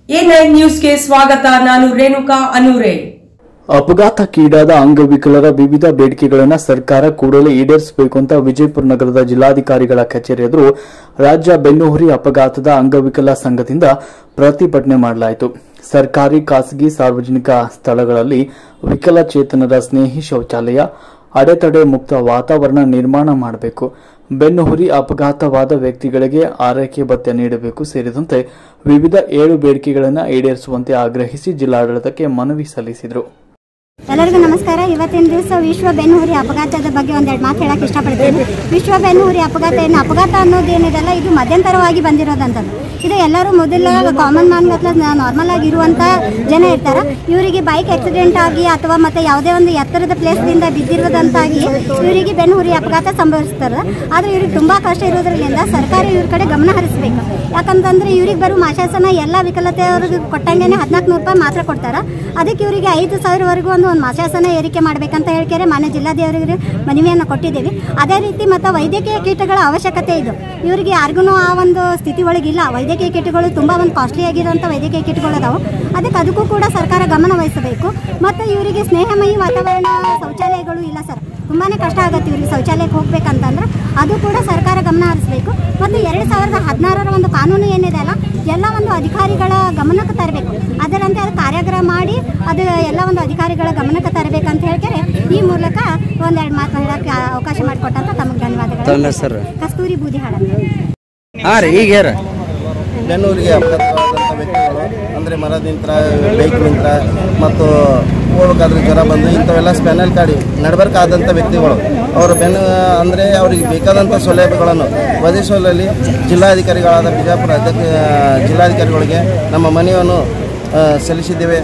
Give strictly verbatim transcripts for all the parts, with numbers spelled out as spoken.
A nine ನ್ಯೂಸ್ಗೆ ಸ್ವಾಗತ. ನಾನು ರೇಣುಕಾ ಅನೂರೆ. ಅಪಘಾತಕ್ಕೀಡಾದ ಅಂಗವಿಕಲರ ವಿವಿಧ ಬೇಡಿಕೆಗಳನ್ನು ಸರ್ಕಾರ ಕೂಡಲೇ ಈಡೇರಿಸಬೇಕು ಅಂತ ವಿಜಯಪುರ ನಗರದ ಜಿಲ್ಲಾಧಿಕಾರಿಗಳ ಕಚೇರಿ ಎದುರು ರಾಜ್ಯ ಬೆನ್ನುಹುರಿ ಅಪಘಾತದ ಅಂಗವಿಕಲ ಸಂಘದಿಂದ ಪ್ರತಿಭಟನೆ ಮಾಡಲಾಯಿತು. ಸರ್ಕಾರಿ, ಖಾಸಗಿ, ಸಾರ್ವಜನಿಕ ಸ್ಥಳಗಳಲ್ಲಿ ವಿಕಲಚೇತನರ ಸ್ನೇಹಿ ಶೌಚಾಲಯ, ಅಡೆತಡೆ ಮುಕ್ತ ವಾತಾವರಣ ನಿರ್ಮಾಣ ಮಾಡಬೇಕು, ಬೆನ್ನುಹುರಿ ಅಪಘಾತವಾದ ವ್ಯಕ್ತಿಗಳಿಗೆ ಆರೈಕೆ ಭತ್ಯೆ ನೀಡಬೇಕು ಸೇರಿದಂತೆ ವಿವಿಧ ಏಳು ಬೇಡಿಕೆಗಳನ್ನು ಈಡೇರಿಸುವಂತೆ ಆಗ್ರಹಿಸಿ ಜಿಲ್ಲಾಡಳಿತಕ್ಕೆ ಮನವಿ ಸಲ್ಲಿಸಿದರು. ಎಲ್ಲರಿಗೂ ನಮಸ್ಕಾರ. ಇವತ್ತಿನ ದಿವಸ ವಿಶ್ವ ಬೆನ್ನುಹುರಿ ಅಪಘಾತದ ಬಗ್ಗೆ ಒಂದೆರಡು ಮಾತು ಹೇಳಕ್ಕೆ ಇಷ್ಟಪಡ್ತೀನಿ. ವಿಶ್ವ ಬೆನ್ನುಹುರಿ ಅಪಘಾತ ಏನು ಅಪಘಾತ ಅನ್ನೋದೇನಿದೆಲ್ಲ ಇದು ಮಧ್ಯಂತರವಾಗಿ ಬಂದಿರೋದಂಥದ್ದು. ಇದು ಎಲ್ಲರೂ ಮೊದಲ ಕಾಮನ್ ಮ್ಯಾನ್ ಗತ್ಲ ನಾರ್ಮಲ್ ಆಗಿ ಇರುವಂಥ ಜನ ಇರ್ತಾರೆ. ಇವರಿಗೆ ಬೈಕ್ ಆಕ್ಸಿಡೆಂಟ್ ಆಗಿ ಅಥವಾ ಮತ್ತು ಯಾವುದೇ ಒಂದು ಎತ್ತರದ ಪ್ಲೇಸ್ದಿಂದ ಬಿದ್ದಿರೋದಂತಾಗಿ ಇವರಿಗೆ ಬೆನ್ನುಹುರಿ ಅಪಘಾತ ಸಂಭವಿಸ್ತಾರೆ. ಆದರೆ ಇವ್ರಿಗೆ ತುಂಬ ಕಷ್ಟ ಇರೋದ್ರಿಂದ ಸರ್ಕಾರ ಇವ್ರ ಕಡೆ ಗಮನ ಹರಿಸಬೇಕು. ಯಾಕಂತಂದರೆ ಇವ್ರಿಗೆ ಬರೋ ಮಾಶಾಸನ ಎಲ್ಲ ವಿಕಲತೆಯವ್ರಿಗೆ ಕೊಟ್ಟಂಗೆ ಹದಿನಾಲ್ಕು ನೂರು ರೂಪಾಯಿ ಮಾತ್ರ ಕೊಡ್ತಾರೆ. ಅದಕ್ಕೆ ಇವರಿಗೆ ಐದು ಸಾವಿರವರೆಗೂ ಒಂದು ಒಂದು ಮಾಶಾಸನ ಏರಿಕೆ ಮಾಡಬೇಕಂತ ಹೇಳ್ತಾರೆ ಮಾನ್ಯ ಜಿಲ್ಲಾಧಿಕಾರಿಗೆ ಮನವಿಯನ್ನು ಕೊಟ್ಟಿದ್ದೀವಿ. ಅದೇ ರೀತಿ ಮತ್ತು ವೈದ್ಯಕೀಯ ಕೀಟಗಳ ಅವಶ್ಯಕತೆ ಇದು. ಇವರಿಗೆ ಯಾರಿಗೂ ಆ ಒಂದು ಸ್ಥಿತಿ ಒಳಗಿಲ್ಲ. ವೈದ್ಯಕೀಯ ಕಿಟ್ಗಳು ತುಂಬ ಒಂದು ಕಾಸ್ಟ್ಲಿ ಆಗಿರುವಂಥ ವೈದ್ಯಕೀಯ ಕಿಟ್ಗಳು ಅದಾವೆ. ಅದಕ್ಕೆ ಅದಕ್ಕೂ ಕೂಡ ಸರ್ಕಾರ ಗಮನ ವಹಿಸಬೇಕು. ಮತ್ತು ಇವರಿಗೆ ಸ್ನೇಹಮಯಿ ವಾತಾವರಣ ಶೌಚಾಲಯಗಳು ಇಲ್ಲ ಸರ್. ತುಂಬಾ ಕಷ್ಟ ಆಗುತ್ತೆ ಇವರಿಗೆ ಶೌಚಾಲಯಕ್ಕೆ ಹೋಗ್ಬೇಕಂತಂದ್ರೆ ಅದು ಕೂಡ ಸರ್ಕಾರ ಗಮನ ಹರಿಸಬೇಕು. ಮತ್ತು ಎರಡು ಸಾವಿರದ ಹದಿನಾರರ ಒಂದು ಕಾನೂನು ಏನಿದೆ ಅಲ್ಲ ಎಲ್ಲ ಒಂದು ಅಧಿಕಾರಿಗಳ ಗಮನಕ್ಕೆ ತರಬೇಕು. ಅದರಂತೆ ಅದು ಕಾರ್ಯಾಗಾರ ಮಾಡಿ ಅದು ಎಲ್ಲ ಒಂದು ಅಧಿಕಾರಿಗಳ ಗಮನಕ್ಕೆ ತರಬೇಕಂತ ಹೇಳ್ತಾರೆ. ಈ ಮೂಲಕ ಒಂದೆರಡು ಮಾತು ಹೇಳೋಕ್ಕೆ ಅವಕಾಶ ಮಾಡಿಕೊಟ್ಟಂತ ತಮಗೆ ಧನ್ಯವಾದಗಳು. ಕಸ್ತೂರಿ ಬೂದಿಹಾಳ. ಬೆನ್ನೂರಿಗೆ ಅಪಘಾತವಾದಂಥ ವ್ಯಕ್ತಿಗಳು ಅಂದರೆ ಮರದಿಂತ್ರ, ಬೈಕ್ ನಿಂತ್ರ ಮತ್ತು ಹೋಗ್ಬೇಕಾದ್ರೆ ಜ್ವರ ಬಂದು ಇಂಥವೆಲ್ಲ ಸ್ಪೆನಲ್ ಕಾರ್ಡಿ ನಡಬರ್ಕಾದಂಥ ವ್ಯಕ್ತಿಗಳು ಅವರು ಬೆನ್ನು ಅಂದರೆ ಅವರಿಗೆ ಬೇಕಾದಂಥ ಸೌಲಭ್ಯಗಳನ್ನು ಒದಗಿಸುವಲ್ಲಿ ಜಿಲ್ಲಾಧಿಕಾರಿಗಳಾದ ಬಿಜಾಪುರ ಅಧ್ಯಕ್ಷ ಜಿಲ್ಲಾಧಿಕಾರಿಗಳಿಗೆ ನಮ್ಮ ಮನವಿಯನ್ನು ಸಲ್ಲಿಸಿದ್ದೇವೆ.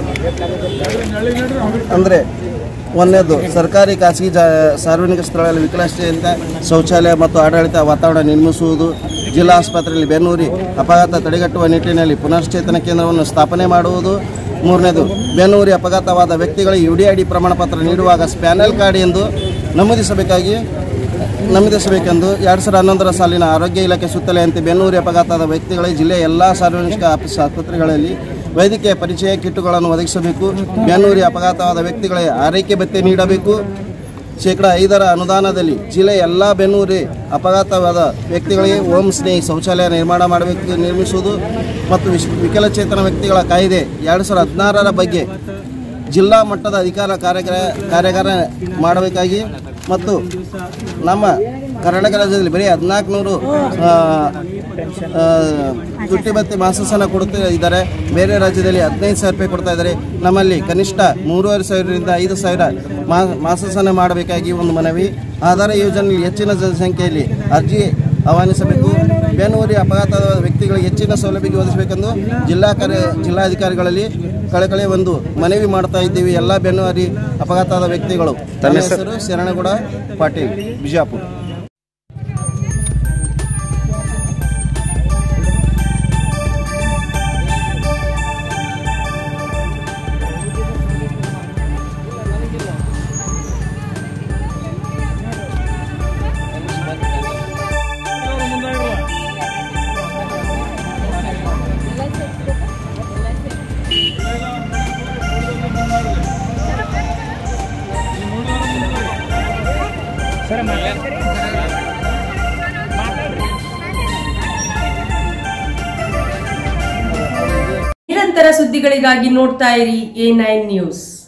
ಅಂದರೆ ಒಂದನೇದು ಸರ್ಕಾರಿ, ಖಾಸಗಿ, ಜ ಸಾರ್ವಜನಿಕ ಸ್ಥಳಗಳಲ್ಲಿ ವಿಕಲಚೇತನ ಶೌಚಾಲಯ ಮತ್ತು ಆಡಳಿತ ವಾತಾವರಣ ನಿರ್ಮಿಸುವುದು, ಜಿಲ್ಲಾ ಆಸ್ಪತ್ರೆಯಲ್ಲಿ ಬೆನ್ನುಹುರಿ ಅಪಘಾತ ತಡೆಗಟ್ಟುವ ನಿಟ್ಟಿನಲ್ಲಿ ಪುನಶ್ಚೇತನ ಕೇಂದ್ರವನ್ನು ಸ್ಥಾಪನೆ ಮಾಡುವುದು. ಮೂರನೇದು ಬೆನ್ನುಹುರಿ ಅಪಘಾತವಾದ ವ್ಯಕ್ತಿಗಳಿಗೆ ಯು ಡಿ ಐ ಡಿ ಪ್ರಮಾಣ ಪತ್ರ ನೀಡುವಾಗ ಸ್ಪ್ಯಾನಲ್ ಕಾರ್ಡ್ ಎಂದು ನಮೂದಿಸಬೇಕಾಗಿ ನಮೂದಿಸಬೇಕೆಂದು ಎರಡು ಸಾವಿರದ ಹನ್ನೊಂದರ ಸಾಲಿನ ಆರೋಗ್ಯ ಇಲಾಖೆ ಸುತ್ತಲೆಯಂತೆ ಬೆನ್ನುಹುರಿ ಅಪಘಾತದ ವ್ಯಕ್ತಿಗಳಿಗೆ ಜಿಲ್ಲೆಯ ಎಲ್ಲ ಸಾರ್ವಜನಿಕ ಆಸ್ಪತ್ರೆಗಳಲ್ಲಿ ವೈದ್ಯಕೀಯ ಪರಿಚಯ ಕಿಟ್ಟುಗಳನ್ನು ಒದಗಿಸಬೇಕು. ಬೆನ್ನುಹುರಿ ಅಪಘಾತವಾದ ವ್ಯಕ್ತಿಗಳಿಗೆ ಆರೈಕೆ ಭತ್ಯೆ ನೀಡಬೇಕು. ಶೇಕಡ ಐದರ ಅನುದಾನದಲ್ಲಿ ಜಿಲ್ಲೆಯ ಎಲ್ಲ ಬೆನ್ನುಹುರಿ ಅಪಘಾತವಾದ ವ್ಯಕ್ತಿಗಳಿಗೆ ಹೋಮ್ ಸ್ನೇಹಿ ಶೌಚಾಲಯ ನಿರ್ಮಾಣ ಮಾಡಬೇಕು ನಿರ್ಮಿಸುವುದು ಮತ್ತು ವಿಶ್ ವಿಕಲಚೇತನ ವ್ಯಕ್ತಿಗಳ ಕಾಯ್ದೆ ಎರಡು ಸಾವಿರದ ಹದಿನಾರರ ಬಗ್ಗೆ ಜಿಲ್ಲಾ ಮಟ್ಟದ ಅಧಿಕಾರ ಕಾರ್ಯಾಗಾರ ಕಾರ್ಯಾಗಾರ ಮಾಡಬೇಕಾಗಿ ಮತ್ತು ನಮ್ಮ ಕರ್ನಾಟಕ ರಾಜ್ಯದಲ್ಲಿ ಬರೀ ಹದಿನಾಲ್ಕು ನೂರು ತುಟ್ಟಿ ಭತ್ಯೆ ಮಾಸಾಸನ ಕೊಡ್ತಾ ಇದ್ದಾರೆ. ಬೇರೆ ರಾಜ್ಯದಲ್ಲಿ ಹದಿನೈದು ಸಾವಿರ ರೂಪಾಯಿ ಕೊಡ್ತಾ ಇದ್ದಾರೆ. ನಮ್ಮಲ್ಲಿ ಕನಿಷ್ಠ ಮೂರುವರೆ ಸಾವಿರದಿಂದ ಐದು ಸಾವಿರ ಮಾ ಮಾಸಾಸನ ಮಾಡಬೇಕಾಗಿ ಒಂದು ಮನವಿ. ಆಧಾರ ಯೋಜನೆಯಲ್ಲಿ ಹೆಚ್ಚಿನ ಜನಸಂಖ್ಯೆಯಲ್ಲಿ ಅರ್ಜಿ ಆಹ್ವಾನಿಸಬೇಕು. ಬೆನ್ನುಹುರಿ ಅಪಘಾತದ ವ್ಯಕ್ತಿಗಳಿಗೆ ಹೆಚ್ಚಿನ ಸೌಲಭ್ಯ ಒದಗಿಸಬೇಕೆಂದು ಜಿಲ್ಲಾ ಕಾರ್ಯ ಜಿಲ್ಲಾಧಿಕಾರಿಗಳಲ್ಲಿ ಕಳಕಳಿ ಒಂದು ಮನವಿ ಮಾಡ್ತಾ ಇದ್ದೀವಿ. ಎಲ್ಲ ಬೆನ್ನುಹುರಿ ಅಪಘಾತದ ವ್ಯಕ್ತಿಗಳು. ನನ್ನ ಹೆಸರು ಶರಣಗೌಡ ಪಾಟೀಲ್, ಬಿಜಾಪುರ. ನಿರಂತರ ಸುದ್ದಿಗಳಿಗಾಗಿ ನೋಡ್ತಾ ಇರಿ ಎ ನೈನ್ ನ್ಯೂಸ್.